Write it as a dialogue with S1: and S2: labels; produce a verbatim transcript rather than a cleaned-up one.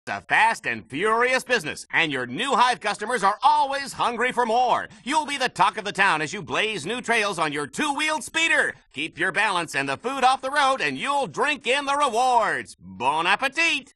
S1: A fast and furious business, and your new Hive customers are always hungry for more. You'll be the talk of the town as you blaze new trails on your two-wheeled speeder. Keep your balance and the food off the road, and you'll drink in the rewards. Bon appetit!